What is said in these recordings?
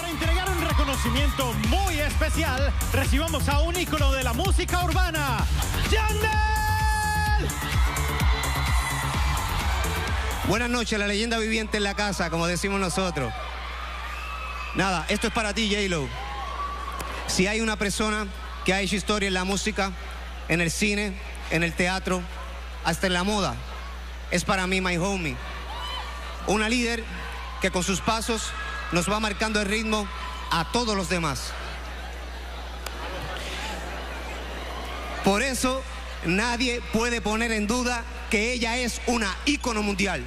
para entregar un reconocimiento muy especial, recibamos a un ícono de la música urbana, ¡Yandel! Buenas noches, la leyenda viviente en la casa, como decimos nosotros. Nada, esto es para ti, J-Lo. Si hay una persona que ha hecho historia en la música, en el cine, en el teatro, hasta en la moda, es para mí, my homie. Una líder que con sus pasos nos va marcando el ritmo a todos los demás. Por eso, nadie puede poner en duda que ella es una ícono mundial.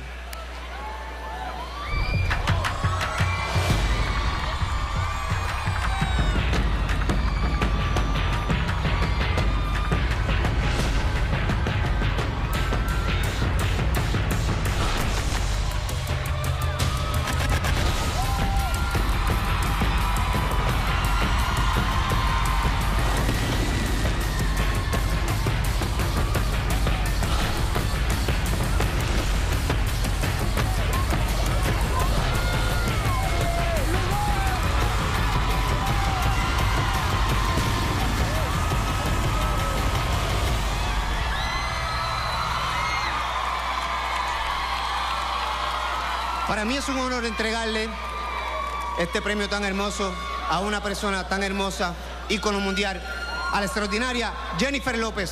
Para mí es un honor entregarle este premio tan hermoso a una persona tan hermosa, ícono mundial, a la extraordinaria Jennifer López.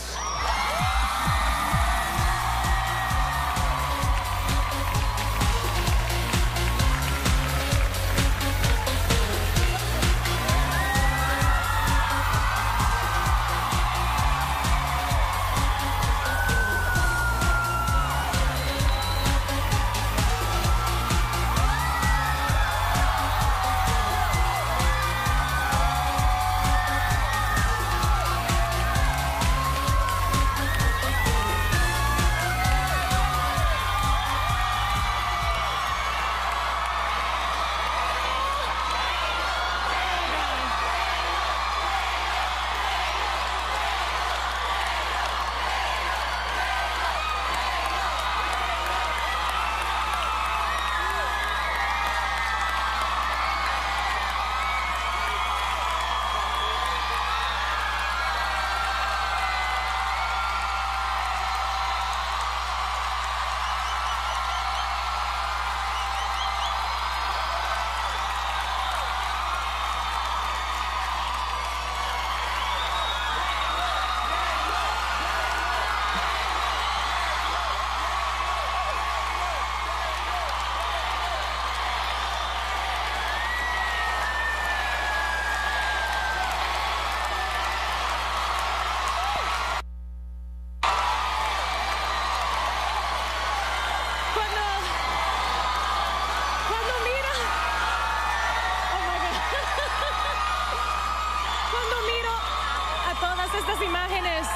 Estas imágenes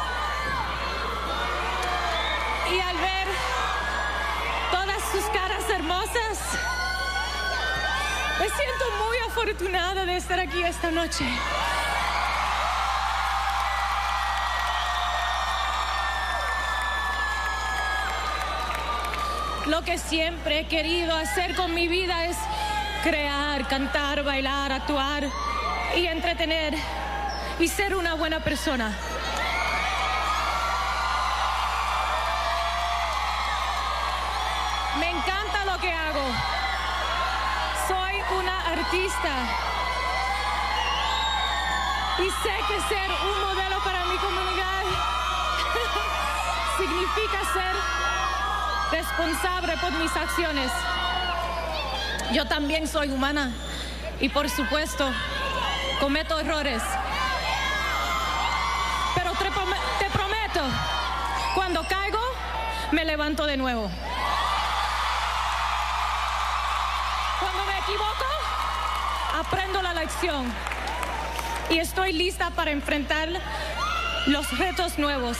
y al ver todas sus caras hermosas, me siento muy afortunada de estar aquí esta noche. Lo que siempre he querido hacer con mi vida es crear, cantar, bailar, actuar y entretener y ser una buena persona. Me encanta lo que hago. Soy una artista y sé que ser un modelo para mi comunidad significa ser responsable por mis acciones. Yo también soy humana y por supuesto cometo errores. Pero te prometo, cuando caigo, me levanto de nuevo. Cuando me equivoco, aprendo la lección. Y estoy lista para enfrentar los retos nuevos.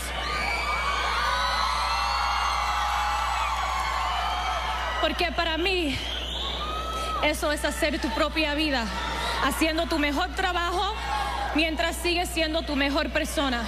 Porque para mí, eso es hacer tu propia vida, haciendo tu mejor trabajo mientras sigues siendo tu mejor persona.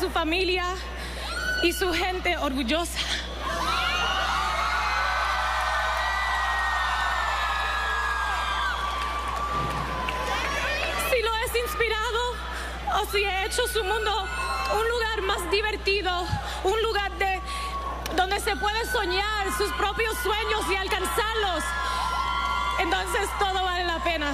su familia y su gente orgullosa. Si lo he inspirado o si he hecho su mundo un lugar más divertido, un lugar donde se puede soñar sus propios sueños y alcanzarlos, entonces todo vale la pena.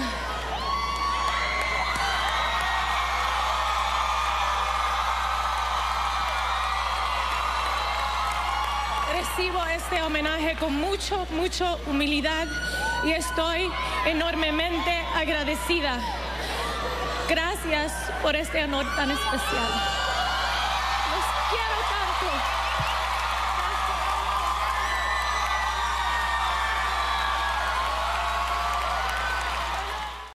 Recibo este homenaje con mucha humildad y estoy enormemente agradecida. Gracias por este honor tan especial. Los quiero tanto.